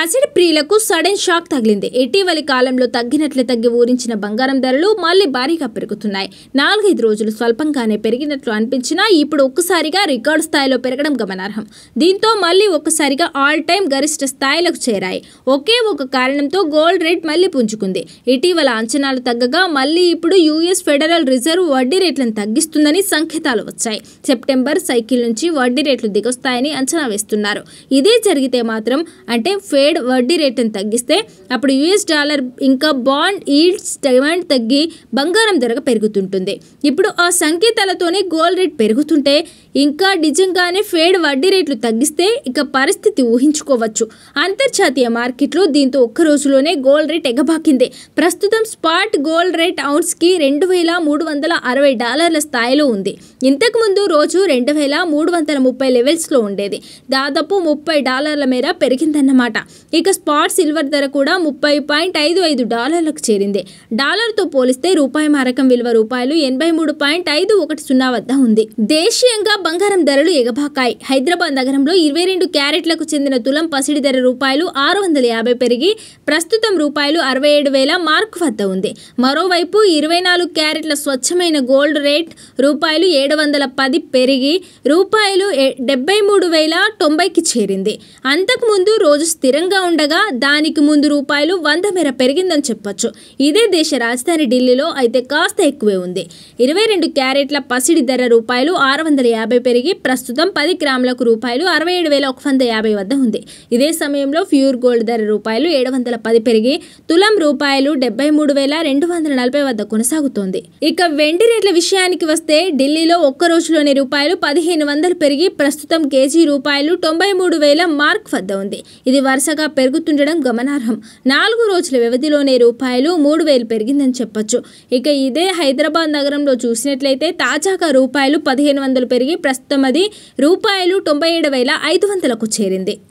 పసిడి ప్రియులకు sudden shock తగిలింది. ఇటీవలి కాలంలో తగ్గి ఊరించిన బంగారం ధరలు మళ్లీ భారీగా పెరుగుతున్నాయి. 4-5 రోజులు స్వల్పంగానే పెరిగినట్లు అనిపించినా ఇప్పుడు ఒక్కసారిగా రికార్డు స్థాయిలో పెరగడం గమనార్హం. దీంతో మళ్లీ ఒక్కసారిగా ఆల్ టైమ్ గరిష్ట స్థాయిలకు చేరాయి. ఒకే ఒక కారణంతో గోల్డ్ రేట్ మళ్లీ పుంజుకుంది. ఇటీవల అంచనాలు తగ్గగా మళ్లీ ఇప్పుడు యుఎస్ ఫెడరల్ రిజర్వ్ వడ్డీ రేట్లను తగ్గిస్తుందని సంకేతాలు వచ్చాయి. సెప్టెంబర్ సైకిల్ నుంచి వడ్డీ రేట్లు దిగొస్తాయని అంచనా వేస్తున్నారు. ఇదే జరిగితే మాత్రం అంటే ఫెడ్ వడ్డీ రేట్లను తగ్గిస్తే అప్పుడు యుఎస్ డాలర్ ఇంకా బాండ్ ఈల్డ్స్ డిమాండ్ తగ్గి బంగారం ధర పెరుగుతుంటుంది. ఇప్పుడు ఆ సంకేతాలతోనే గోల్డ్ రేట్ పెరుగుతుంటే ఇంకా నిజంగానే ఫెడ్ వడ్డీ రేట్లు తగ్గిస్తే ఇక పరిస్థితి ఊహించుకోవచ్చు. అంతర్జాతీయ మార్కెట్లో దీంతో ఒక్క రోజులోనే గోల్డ్ రేట్ ఎగబాకింది. ప్రస్తుతం స్పాట్ గోల్డ్ రేట్ ఔన్స్కి $2,360 స్థాయిలో ఉంది. ఇంతకుముందు రోజు 2,330 లెవెల్స్లో ఉండేది. దాదాపు $30 మేర పెరిగిందన్నమాట. ఇక స్పాట్ సిల్వర్ ధర కూడా $30.55 చేరింది. డాలర్తో పోలిస్తే రూపాయి మారకం విలువ $83.510 వద్ద ఉంది. దేశీయంగా బంగారం ధరలు ఎగబాకాయి. హైదరాబాద్ నగరంలో 22 క్యారెట్లకు చెందిన తులం పసిడి ధర $650 పెరిగి ప్రస్తుతం $67,000 మార్కు వద్ద ఉంది. మరోవైపు 24 క్యారెట్ల స్వచ్ఛమైన గోల్డ్ రేట్ $710 పెరిగి $73,090కి చేరింది. అంతకుముందు రోజు స్థిరంగా ఉండగా దానికి ముందు $100 మేర పెరిగిందని చెప్పొచ్చు. ఇదే దేశ రాజధాని ఢిల్లీలో అయితే కాస్త ఎక్కువే ఉంది. 22 క్యారెట్ల పసిడి ధర $650 పెరిగి ప్రస్తుతం 10 గ్రాములకు $67,150 వద్ద ఉంది. ఇదే సమయంలో ప్యూర్ గోల్డ్ ధర $710 పెరిగి తులం $73,240 వద్ద కొనసాగుతోంది. ఇక వెండి రేట్ల విషయానికి వస్తే ఢిల్లీలో ఒక్క రోజులోనే $1,500 పెరిగి ప్రస్తుతం కేజీ $93,000 మార్క్ వద్ద ఉంది. ఇది వరుసగా పెరుగుతుండడం గమనార్హం. 4 రోజుల వ్యవధిలోనే $3,000 పెరిగిందని చెప్పొచ్చు. ఇక ఇదే హైదరాబాద్ నగరంలో చూసినట్లయితే తాజాగా $1,500 పెరిగి ప్రస్తుతం అది $97,500కు చేరింది.